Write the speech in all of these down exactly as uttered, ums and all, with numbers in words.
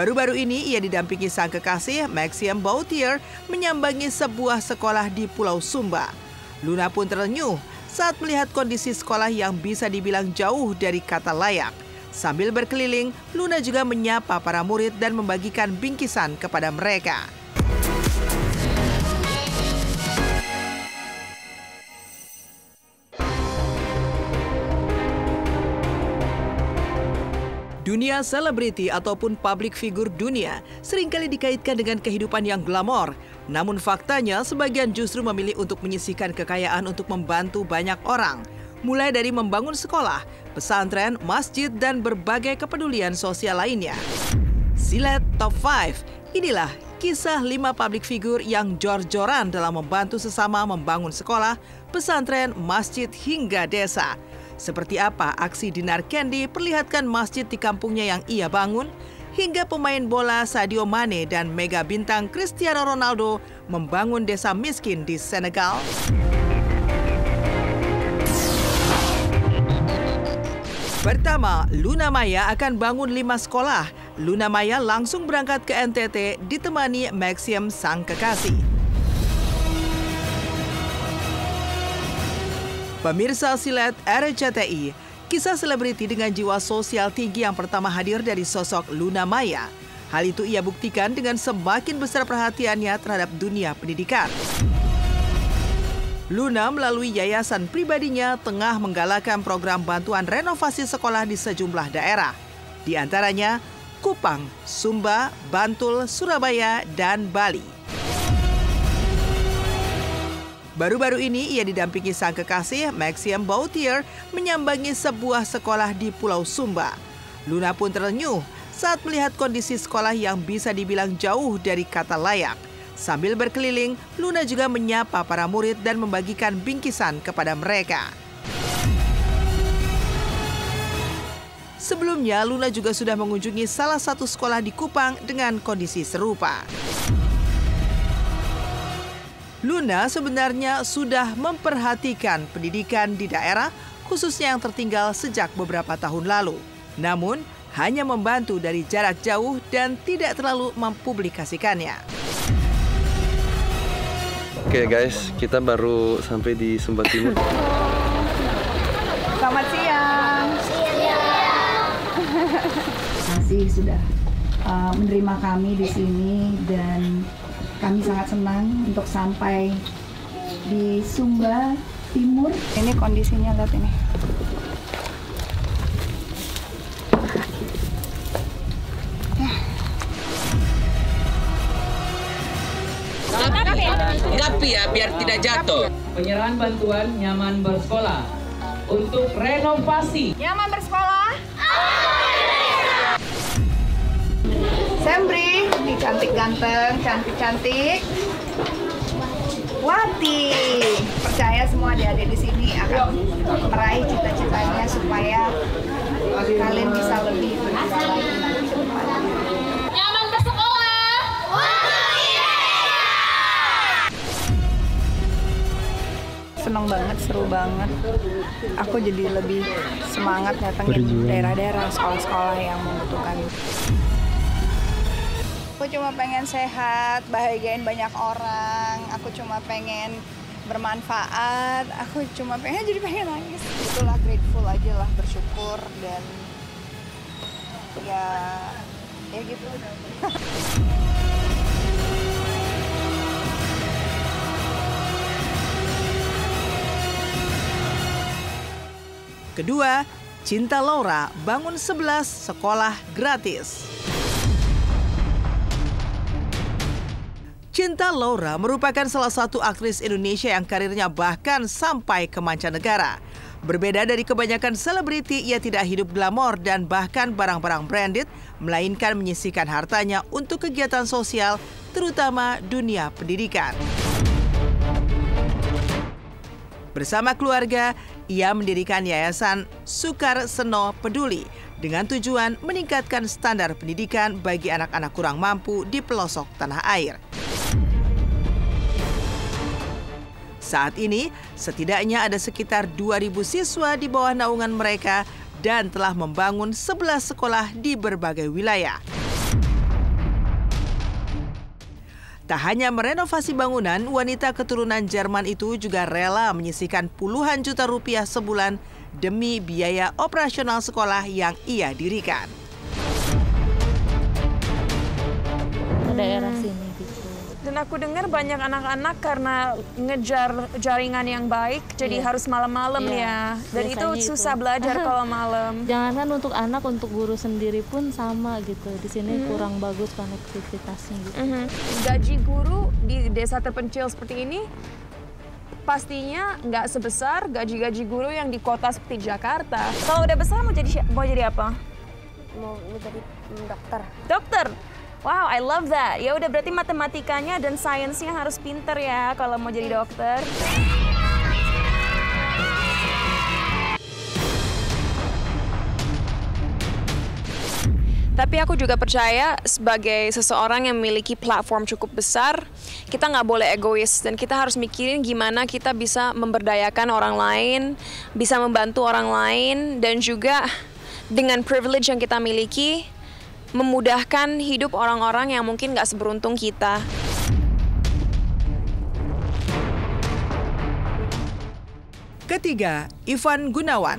Baru-baru ini ia didampingi sang kekasih Maxime Bauthier menyambangi sebuah sekolah di Pulau Sumba. Luna pun terenyuh saat melihat kondisi sekolah yang bisa dibilang jauh dari kata layak. Sambil berkeliling, Luna juga menyapa para murid dan membagikan bingkisan kepada mereka. Dunia selebriti ataupun publik figur dunia seringkali dikaitkan dengan kehidupan yang glamor. Namun faktanya sebagian justru memilih untuk menyisihkan kekayaan untuk membantu banyak orang. Mulai dari membangun sekolah, pesantren, masjid, dan berbagai kepedulian sosial lainnya. Silet Top lima, inilah kisah lima publik figur yang jor-joran dalam membantu sesama membangun sekolah, pesantren, masjid, hingga desa. Seperti apa aksi Dinar Kendi perlihatkan masjid di kampungnya yang ia bangun, hingga pemain bola Sadio Mane dan mega bintang Cristiano Ronaldo membangun desa miskin di Senegal. Pertama, Luna Maya akan bangun lima sekolah. Luna Maya langsung berangkat ke N T T ditemani Maxime sang kekasih. Pemirsa Silet R C T I, kisah selebriti dengan jiwa sosial tinggi yang pertama hadir dari sosok Luna Maya. Hal itu ia buktikan dengan semakin besar perhatiannya terhadap dunia pendidikan. Luna melalui yayasan pribadinya tengah menggalakkan program bantuan renovasi sekolah di sejumlah daerah. Di antaranya Kupang, Sumba, Bantul, Surabaya, dan Bali. Baru-baru ini ia didampingi sang kekasih Maxime Bauthier menyambangi sebuah sekolah di Pulau Sumba. Luna pun terenyuh saat melihat kondisi sekolah yang bisa dibilang jauh dari kata layak. Sambil berkeliling, Luna juga menyapa para murid dan membagikan bingkisan kepada mereka. Sebelumnya, Luna juga sudah mengunjungi salah satu sekolah di Kupang dengan kondisi serupa. Luna sebenarnya sudah memperhatikan pendidikan di daerah, khususnya yang tertinggal sejak beberapa tahun lalu. Namun, hanya membantu dari jarak jauh dan tidak terlalu mempublikasikannya. Oke guys, kita baru sampai di Sumba Timur. Selamat siang. Siang. Masih sudah uh, menerima kami di sini dan kami sangat senang untuk sampai di Sumba Timur. Ini kondisinya, lihat ini. Gapi ya, biar tidak jatuh. Penyerahan bantuan nyaman bersekolah untuk renovasi. Nyaman bersekolah. Sembri, ini cantik ganteng, cantik-cantik. Wati, percaya semua adik-adik di sini akan meraih cita-citanya supaya kalian bisa lebih berusaha lagi nanti ke depannya. Nyaman bersekolah. Senang banget, seru banget. Aku jadi lebih semangat datangin daerah-daerah, sekolah-sekolah yang membutuhkan. Aku cuma pengen sehat, bahagiain banyak orang. Aku cuma pengen bermanfaat. Aku cuma pengen jadi pengen nangis. Itulah grateful aja lah, bersyukur dan ya ya gitu. Kedua, Cinta Laura bangun sebelas sekolah gratis. Cinta Laura merupakan salah satu aktris Indonesia yang karirnya bahkan sampai ke mancanegara. Berbeda dari kebanyakan selebriti, ia tidak hidup glamor dan bahkan barang-barang branded, melainkan menyisihkan hartanya untuk kegiatan sosial, terutama dunia pendidikan. Bersama keluarga, ia mendirikan Yayasan Sukar Seno Peduli dengan tujuan meningkatkan standar pendidikan bagi anak-anak kurang mampu di pelosok tanah air. Saat ini, setidaknya ada sekitar dua ribu siswa di bawah naungan mereka dan telah membangun sebelas sekolah di berbagai wilayah. Tak hanya merenovasi bangunan, wanita keturunan Jerman itu juga rela menyisihkan puluhan juta rupiah sebulan demi biaya operasional sekolah yang ia dirikan. Daerah sini gitu. Dan aku dengar banyak anak-anak karena ngejar jaringan yang baik, jadi Iya. harus malam-malam Iya, ya. Dan itu biasanya susah itu. belajar kalau malam. Jangankan untuk anak, untuk guru sendiri pun sama gitu. Di sini Hmm. kurang bagus konektivitasnya gitu. Mhm. Gaji guru di desa terpencil seperti ini pastinya nggak sebesar gaji-gaji guru yang di kota seperti Jakarta. Kalau udah besar mau jadi si- mau jadi apa? Mau jadi dokter. Dokter. Wow, I love that. Ya udah berarti matematikanya dan sainsnya harus pinter ya kalau mau jadi dokter. Tapi aku juga percaya sebagai seseorang yang memiliki platform cukup besar, kita nggak boleh egois dan kita harus mikirin gimana kita bisa memberdayakan orang lain, bisa membantu orang lain, dan juga dengan privilege yang kita miliki, memudahkan hidup orang-orang yang mungkin nggak seberuntung kita. Ketiga, Ivan Gunawan.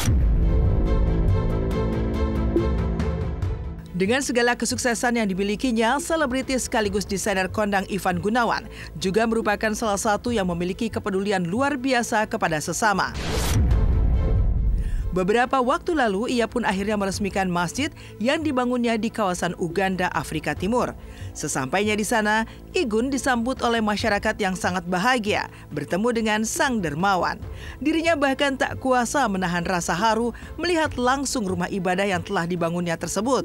Dengan segala kesuksesan yang dimilikinya, selebritis sekaligus desainer kondang Ivan Gunawan juga merupakan salah satu yang memiliki kepedulian luar biasa kepada sesama. Beberapa waktu lalu, ia pun akhirnya meresmikan masjid yang dibangunnya di kawasan Uganda, Afrika Timur. Sesampainya di sana, Igun disambut oleh masyarakat yang sangat bahagia bertemu dengan sang dermawan. Dirinya bahkan tak kuasa menahan rasa haru melihat langsung rumah ibadah yang telah dibangunnya tersebut.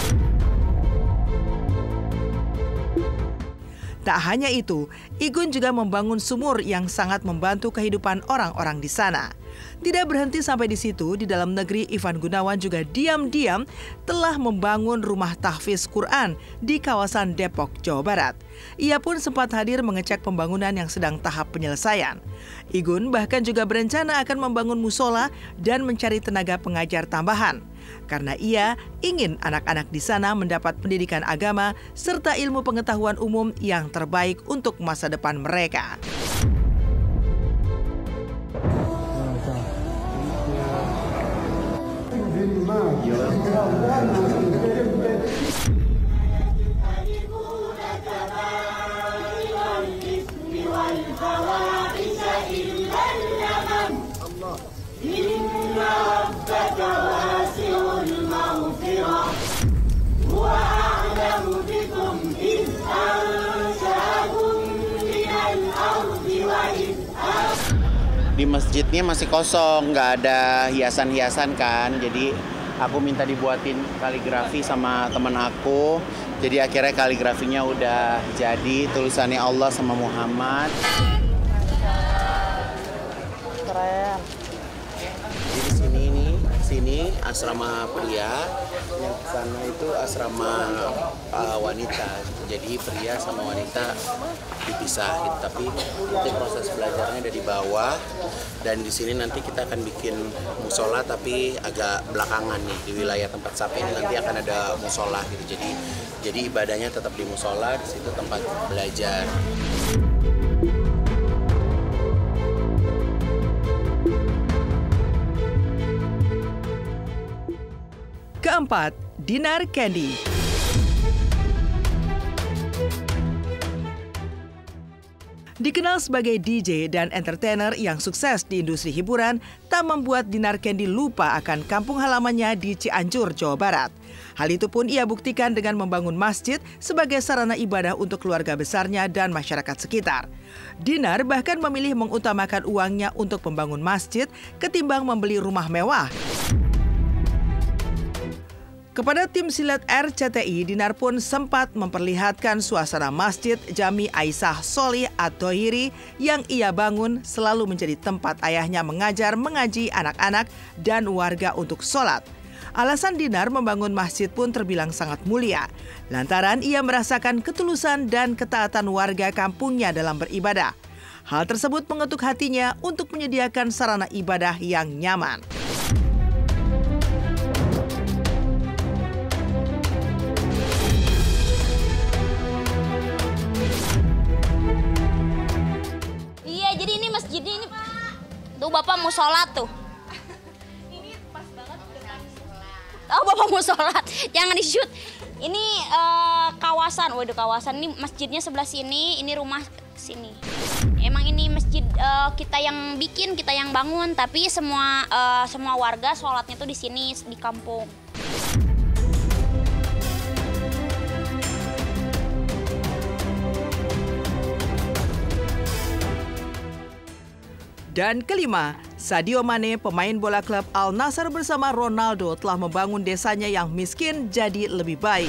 Tak hanya itu, Igun juga membangun sumur yang sangat membantu kehidupan orang-orang di sana. Tidak berhenti sampai di situ, di dalam negeri Ivan Gunawan juga diam-diam telah membangun rumah tahfiz Quran di kawasan Depok, Jawa Barat. Ia pun sempat hadir mengecek pembangunan yang sedang tahap penyelesaian. Igun bahkan juga berencana akan membangun musola dan mencari tenaga pengajar tambahan. Karena ia ingin anak-anak di sana mendapat pendidikan agama serta ilmu pengetahuan umum yang terbaik untuk masa depan mereka. Di masjidnya masih kosong, nggak ada hiasan-hiasan kan, jadi aku minta dibuatin kaligrafi sama teman aku. Jadi akhirnya kaligrafinya udah jadi, tulisannya Allah sama Muhammad. Keren. Jadi sini ini, sini asrama pria, yang sana itu asrama uh, wanita. Jadi pria sama wanita dipisah gitu. Tapi nanti proses belajarnya dari bawah, dan di sini nanti kita akan bikin musola tapi agak belakangan nih, di wilayah tempat sapi ini nanti akan ada musola gitu. Jadi jadi ibadahnya tetap di musola, di situ tempat belajar. Keempat, Dinar Candy. Dikenal sebagai D J dan entertainer yang sukses di industri hiburan, tak membuat Dinar Candy lupa akan kampung halamannya di Cianjur, Jawa Barat. Hal itu pun ia buktikan dengan membangun masjid sebagai sarana ibadah untuk keluarga besarnya dan masyarakat sekitar. Dinar bahkan memilih mengutamakan uangnya untuk membangun masjid ketimbang membeli rumah mewah. Kepada tim silat R C T I, Dinar pun sempat memperlihatkan suasana Masjid Jami Aisyah Sholih At-Thohiri yang ia bangun selalu menjadi tempat ayahnya mengajar mengaji anak-anak dan warga untuk sholat. Alasan Dinar membangun masjid pun terbilang sangat mulia, lantaran ia merasakan ketulusan dan ketaatan warga kampungnya dalam beribadah. Hal tersebut mengetuk hatinya untuk menyediakan sarana ibadah yang nyaman. masjidnya ini. Tuh Bapak mau sholat tuh. Ini pas banget dengan Oh Bapak mau sholat, jangan di shoot. Ini uh, kawasan, waduh kawasan ini masjidnya sebelah sini, ini rumah sini. Emang ini masjid uh, kita yang bikin, kita yang bangun, tapi semua uh, semua warga sholatnya tuh di sini di kampung. Dan kelima, Sadio Mane, pemain bola klub Al Nassr bersama Ronaldo telah membangun desanya yang miskin jadi lebih baik.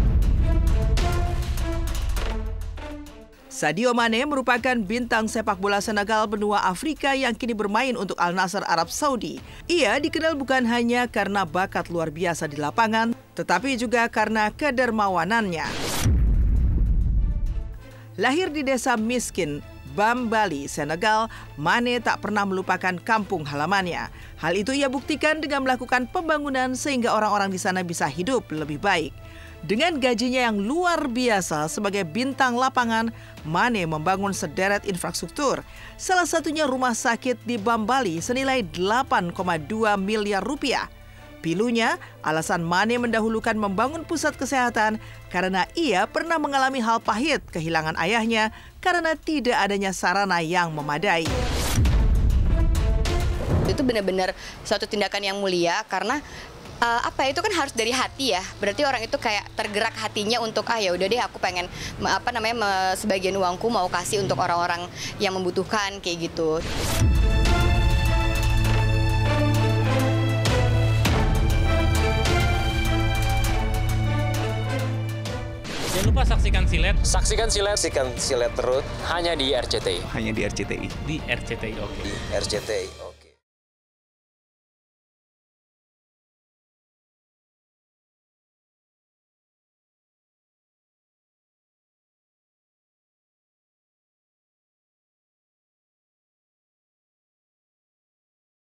Sadio Mane merupakan bintang sepak bola Senegal benua Afrika yang kini bermain untuk Al Nassr Arab Saudi. Ia dikenal bukan hanya karena bakat luar biasa di lapangan, tetapi juga karena kedermawanannya. Lahir di desa miskin Bambali, Senegal, Mane tak pernah melupakan kampung halamannya. Hal itu ia buktikan dengan melakukan pembangunan sehingga orang-orang di sana bisa hidup lebih baik. Dengan gajinya yang luar biasa sebagai bintang lapangan, Mane membangun sederet infrastruktur. Salah satunya rumah sakit di Bambali senilai delapan koma dua miliar rupiah. Pilunya, alasan Mane mendahulukan membangun pusat kesehatan karena ia pernah mengalami hal pahit kehilangan ayahnya karena tidak adanya sarana yang memadai. Itu benar-benar suatu tindakan yang mulia karena uh, apa itu kan harus dari hati ya. Berarti orang itu kayak tergerak hatinya untuk ah ya udah deh aku pengen apa namanya me, sebagian uangku mau kasih untuk orang-orang yang membutuhkan kayak gitu. Jangan lupa saksikan Silet. Saksikan Silet. Saksikan Silet terus hanya di R C T I. Hanya di R C T I. Di R C T I, oke. Di R C T I.